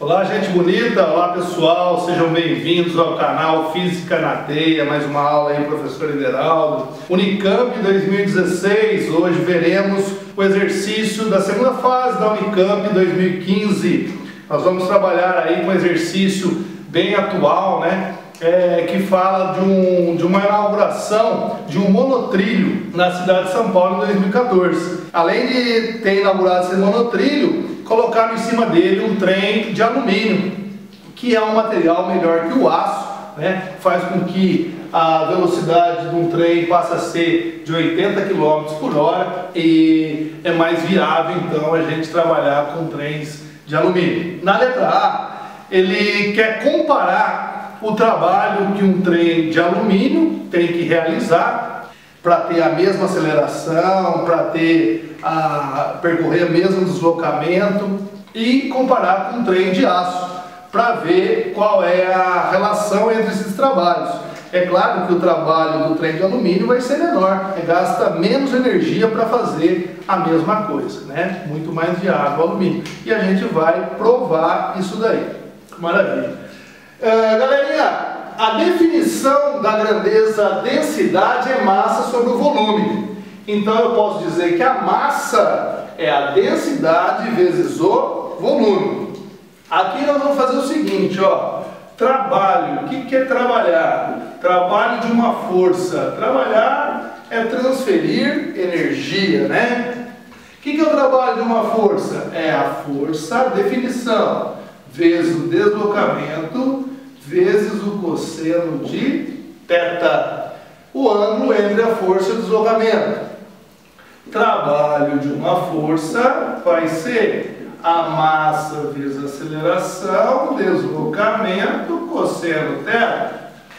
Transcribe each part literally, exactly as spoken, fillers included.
Olá, gente bonita, olá pessoal, sejam bem-vindos ao canal Física na Teia, mais uma aula aí, professor Ideraldo. Unicamp dois mil e dezesseis, hoje veremos o exercício da segunda fase da Unicamp dois mil e quinze. Nós vamos trabalhar aí com um exercício bem atual, né? É, que fala de, um, de uma inauguração de um monotrilho na cidade de São Paulo em dois mil e quatorze. Além de ter inaugurado esse monotrilho, colocaram em cima dele um trem de alumínio, que é um material melhor que o aço, né? Faz com que a velocidade de um trem passe a ser de oitenta quilômetros por hora e é mais viável então a gente trabalhar com trens de alumínio. Na letra A, ele quer comparar o trabalho que um trem de alumínio tem que realizar para ter a mesma aceleração, para ter a percorrer o mesmo deslocamento, e comparar com um trem de aço para ver qual é a relação entre esses trabalhos. É claro que o trabalho do trem de alumínio vai ser menor, gasta menos energia para fazer a mesma coisa, né? Muito mais viável o alumínio. E a gente vai provar isso daí. Maravilha. Uh, galerinha, a definição da grandeza densidade é massa sobre o volume. Então eu posso dizer que a massa é a densidade vezes o volume. Aqui nós vamos fazer o seguinte, ó. Trabalho, o que, que é trabalhar? Trabalho de uma força. Trabalhar é transferir energia, né? O que, que é o trabalho de uma força? É a força, definição, vezes o deslocamento, vezes o cosseno de θ, o ângulo entre a força e o deslocamento. Trabalho de uma força vai ser a massa vezes a aceleração, deslocamento, cosseno θ,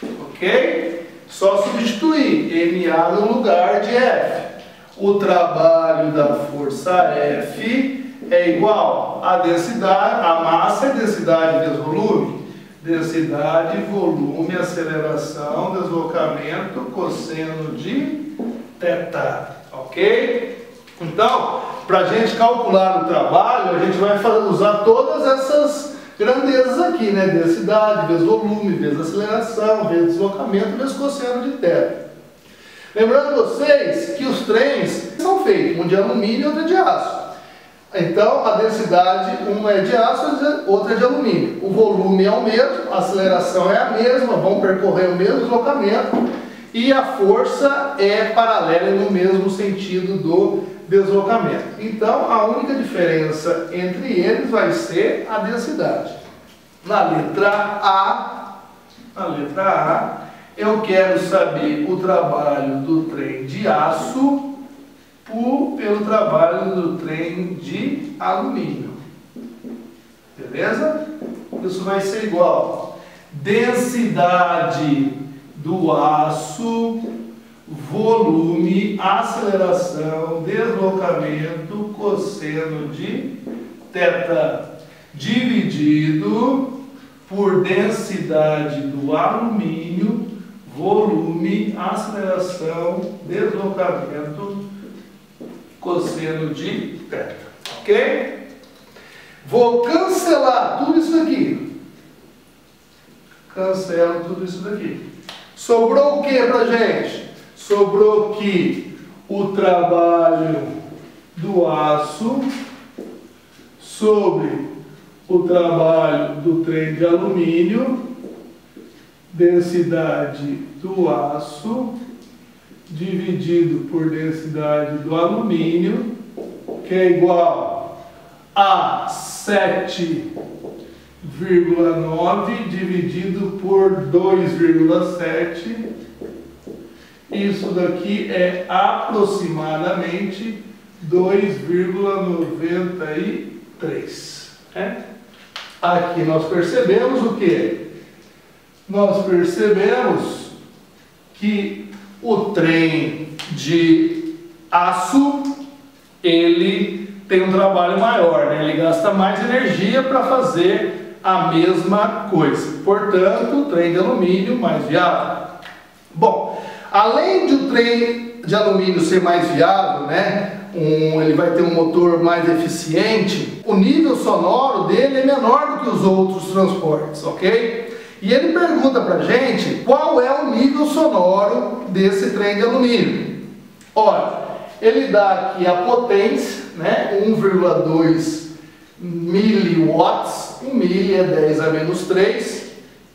ok? Só substituir ma no lugar de F. O trabalho da força F é igual a densidade, a massa é densidade vezes volume. Densidade, volume, aceleração, deslocamento, cosseno de θ, ok? Então, para a gente calcular o trabalho, a gente vai usar todas essas grandezas aqui, né? Densidade, vezes volume, vezes aceleração, vezes deslocamento, vezes cosseno de θ. Lembrando vocês que os trens são feitos, um de alumínio e outro de aço. Então, a densidade, uma é de aço, outra é de alumínio. O volume é o mesmo, a aceleração é a mesma, vão percorrer o mesmo deslocamento. E a força é paralela no mesmo sentido do deslocamento. Então, a única diferença entre eles vai ser a densidade. Na letra A, na letra A, eu quero saber o trabalho do trem de aço Por, pelo trabalho do trem de alumínio. Beleza? Isso vai ser igual. Densidade do aço, volume, aceleração, deslocamento, cosseno de θ, dividido por densidade do alumínio, volume, aceleração, deslocamento, cosseno de θ, ok? Vou cancelar tudo isso daqui. Cancelo tudo isso daqui. Sobrou o que pra gente? Sobrou que o trabalho do aço sobre o trabalho do trem de alumínio, densidade do aço dividido por densidade do alumínio, que é igual a sete vírgula nove dividido por dois vírgula sete. Isso daqui é aproximadamente dois vírgula noventa e três. É? Aqui nós percebemos o que? Nós percebemos que o trem de aço, ele tem um trabalho maior, né? Ele gasta mais energia para fazer a mesma coisa. Portanto, o trem de alumínio mais viável. Bom, além do trem de alumínio ser mais viável, né? Um, ele vai ter um motor mais eficiente, o nível sonoro dele é menor do que os outros transportes, ok? E ele pergunta pra gente qual é o nível sonoro desse trem de alumínio. Olha, ele dá aqui a potência, né? um vírgula dois miliwatts, um mili é dez a menos três.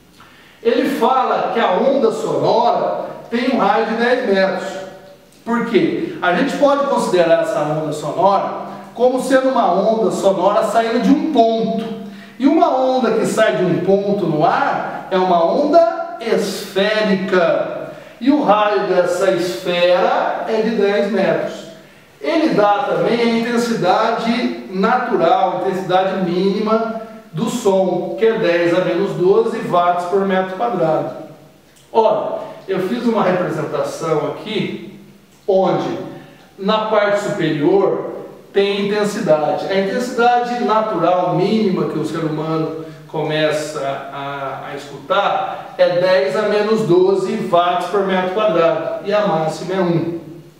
Ele fala que a onda sonora tem um raio de dez metros. Por quê? A gente pode considerar essa onda sonora como sendo uma onda sonora saindo de um ponto. E uma onda que sai de um ponto no ar é uma onda esférica. E o raio dessa esfera é de dez metros. Ele dá também a intensidade natural, a intensidade mínima do som, que é dez a menos doze watts por metro quadrado. Olha, eu fiz uma representação aqui onde na parte superior tem intensidade. A intensidade natural mínima que o ser humano começa a, a escutar é dez a menos doze watts por metro quadrado e a máxima é um.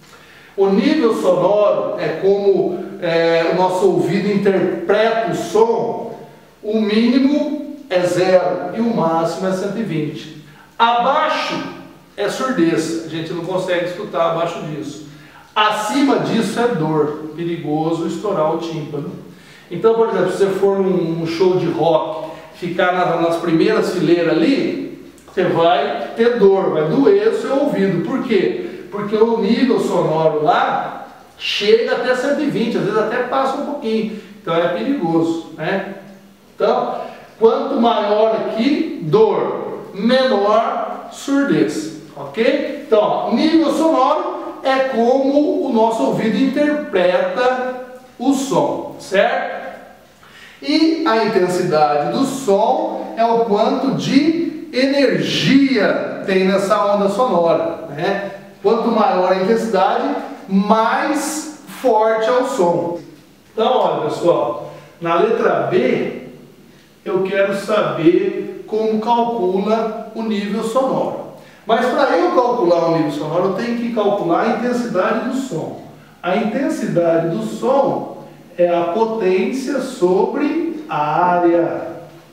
O nível sonoro é como é, o nosso ouvido interpreta o som. O mínimo é zero e o máximo é cento e vinte. Abaixo é surdez, a gente não consegue escutar abaixo disso. Acima disso é dor, perigoso estourar o tímpano. Então, por exemplo, se você for num show de rock, ficar nas, nas primeiras fileiras ali, você vai ter dor, vai doer o seu ouvido. Por quê? Porque o nível sonoro lá chega até cento e vinte, às vezes até passa um pouquinho. Então é perigoso, né? Então, quanto maior aqui, dor, menor surdez. Ok? Então, nível sonoro é como o nosso ouvido interpreta o som, certo? E a intensidade do som é o quanto de energia tem nessa onda sonora, né? Quanto maior a intensidade, mais forte é o som. Então, olha pessoal, na letra B, eu quero saber como calcula o nível sonoro. Mas para eu calcular o nível sonoro, eu tenho que calcular a intensidade do som. A intensidade do som é a potência sobre a área.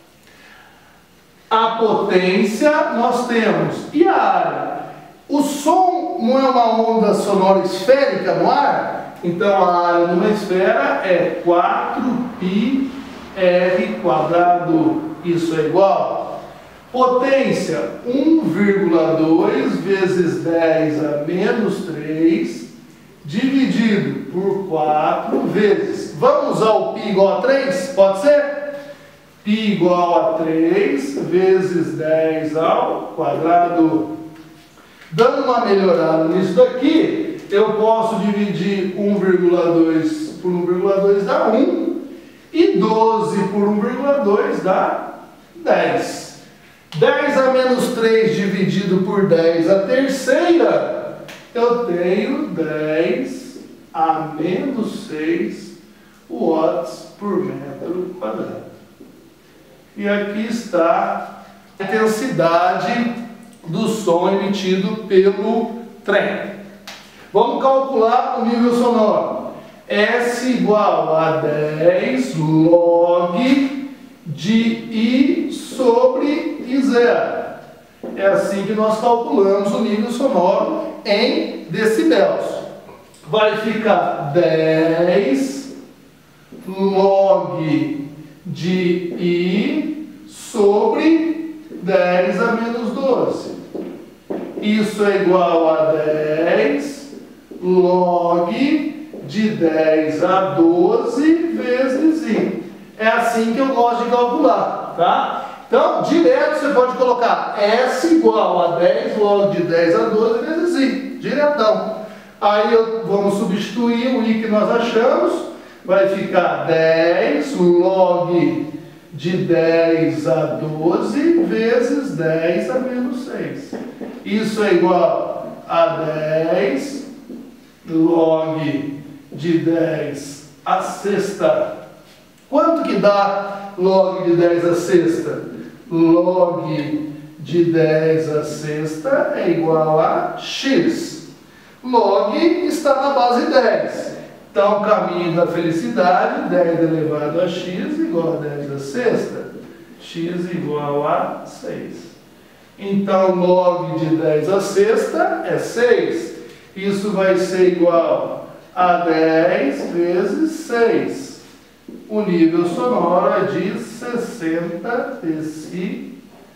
A potência nós temos. E a área? O som não é uma onda sonora esférica no ar? Então a área de uma esfera é quatro pi r quadrado. Isso é igual. Potência, um vírgula dois vezes dez a menos três, dividido por quatro vezes. Vamos usar o π igual a três? Pode ser? Π igual a três vezes dez ao quadrado. Dando uma melhorada nisso daqui, eu posso dividir um vírgula dois por um vírgula dois dá um, e doze por um vírgula dois dá dez. dez a menos três dividido por dez a terceira, eu tenho dez a menos seis watts por metro quadrado. E aqui está a intensidade do som emitido pelo trem. Vamos calcular o nível sonoro. S igual a dez log de I sobre I zero. É assim que nós calculamos o nível sonoro em decibéis. Vai ficar dez log de I sobre dez a menos doze. Isso é igual a dez log de dez a doze vezes I. É assim que eu gosto de calcular, tá? Então, direto você pode colocar S igual a dez log de dez a doze vezes I, diretão. Aí eu, vamos substituir o I que nós achamos, vai ficar dez log de dez a doze vezes dez a menos seis. Isso é igual a dez log de dez a sexta. Quanto que dá log de dez a sexta? Log de dez a sexta é igual a x. log está na base dez. Então, o caminho da felicidade, dez elevado a x igual a dez à sexta. X igual a seis. Então, log de dez à sexta é seis. Isso vai ser igual a dez vezes seis. O nível sonoro é de sessenta decibéis.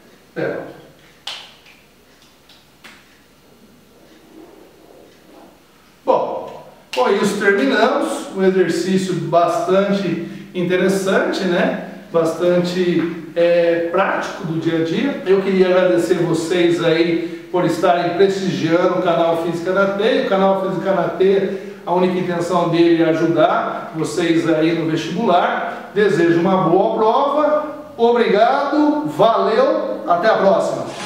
Bom, com isso terminamos. Um exercício bastante interessante, né? Bastante é, prático do dia a dia. Eu queria agradecer vocês aí por estarem prestigiando o canal Física na Teia. O canal Física na Teia, a única intenção dele é ajudar vocês aí no vestibular. Desejo uma boa prova. Obrigado, valeu, até a próxima.